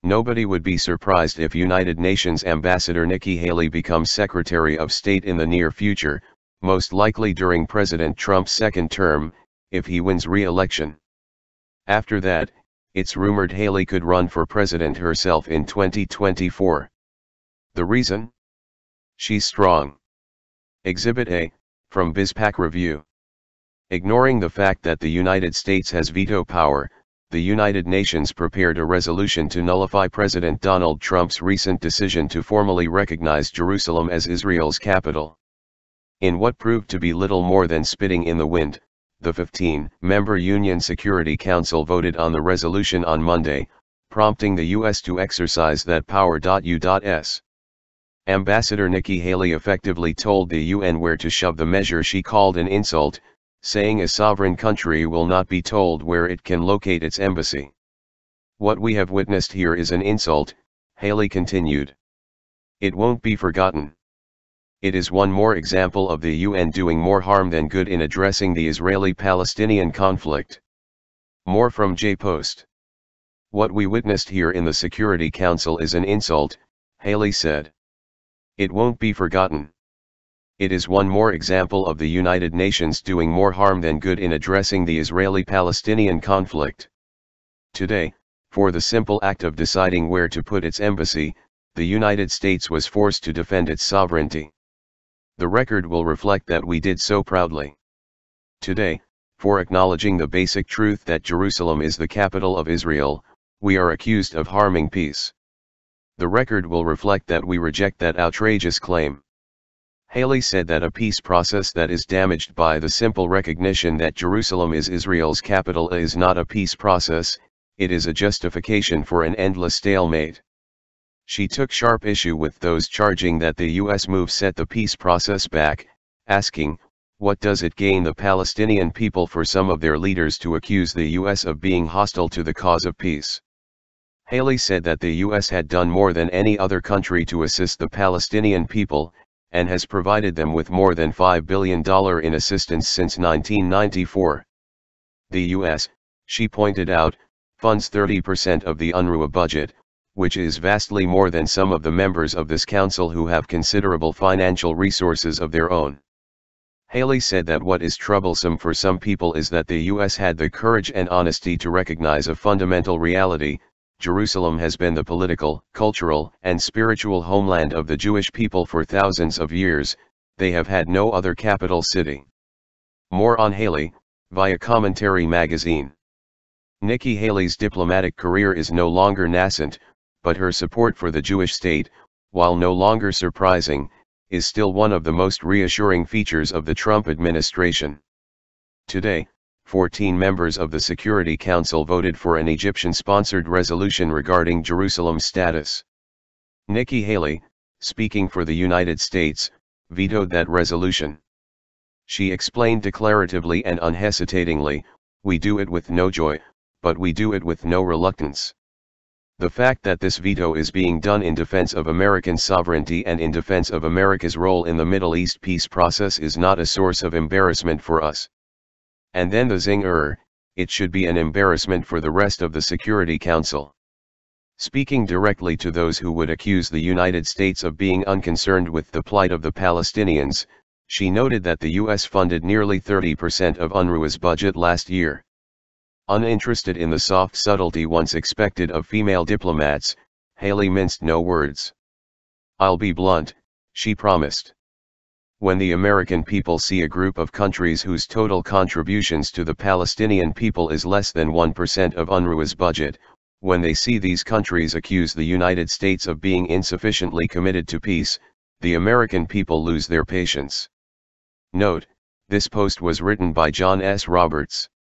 Nobody would be surprised if United Nations Ambassador Nikki Haley becomes Secretary of State in the near future, most likely during President Trump's second term, if he wins re-election. After that, it's rumored Haley could run for president herself in 2024. The reason? She's strong. Exhibit A, from BizPac Review. Ignoring the fact that the United States has veto power, the United Nations prepared a resolution to nullify President Donald Trump's recent decision to formally recognize Jerusalem as Israel's capital. In what proved to be little more than spitting in the wind, the 15-member UN Security Council voted on the resolution on Monday, prompting the U.S. to exercise that power. U.S. Ambassador Nikki Haley effectively told the UN where to shove the measure she called an insult, saying a sovereign country will not be told where it can locate its embassy. What we have witnessed here is an insult, Haley continued. It won't be forgotten. It is one more example of the UN doing more harm than good in addressing the Israeli-Palestinian conflict. More from J-Post. What we witnessed here in the Security Council is an insult, Haley said. It won't be forgotten. It is one more example of the United Nations doing more harm than good in addressing the Israeli-Palestinian conflict. Today, for the simple act of deciding where to put its embassy, the United States was forced to defend its sovereignty. The record will reflect that we did so proudly. Today, for acknowledging the basic truth that Jerusalem is the capital of Israel, we are accused of harming peace. The record will reflect that we reject that outrageous claim. Haley said that a peace process that is damaged by the simple recognition that Jerusalem is Israel's capital is not a peace process, it is a justification for an endless stalemate. She took sharp issue with those charging that the U.S. move set the peace process back, asking, what does it gain the Palestinian people for some of their leaders to accuse the U.S. of being hostile to the cause of peace? Haley said that the U.S. had done more than any other country to assist the Palestinian people, and has provided them with more than $5 billion in assistance since 1994. The U.S., she pointed out, funds 30% of the UNRWA budget, which is vastly more than some of the members of this council who have considerable financial resources of their own. Haley said that what is troublesome for some people is that the U.S. had the courage and honesty to recognize a fundamental reality: Jerusalem has been the political, cultural, and spiritual homeland of the Jewish people for thousands of years. They have had no other capital city. More on Haley, via Commentary magazine. Nikki Haley's diplomatic career is no longer nascent, but her support for the Jewish state, while no longer surprising, is still one of the most reassuring features of the Trump administration. Today, 14 members of the Security Council voted for an Egyptian-sponsored resolution regarding Jerusalem's status. Nikki Haley, speaking for the United States, vetoed that resolution. She explained declaratively and unhesitatingly, "We do it with no joy, but we do it with no reluctance." The fact that this veto is being done in defense of American sovereignty and in defense of America's role in the Middle East peace process is not a source of embarrassment for us. And then the zinger, it should be an embarrassment for the rest of the Security Council. Speaking directly to those who would accuse the United States of being unconcerned with the plight of the Palestinians, she noted that the U.S. funded nearly 30% of UNRWA's budget last year. Uninterested in the soft subtlety once expected of female diplomats, Haley minced no words. "I'll be blunt," she promised. "When the American people see a group of countries whose total contributions to the Palestinian people is less than 1% of UNRWA's budget, when they see these countries accuse the United States of being insufficiently committed to peace, the American people lose their patience." Note, this post was written by John S. Roberts.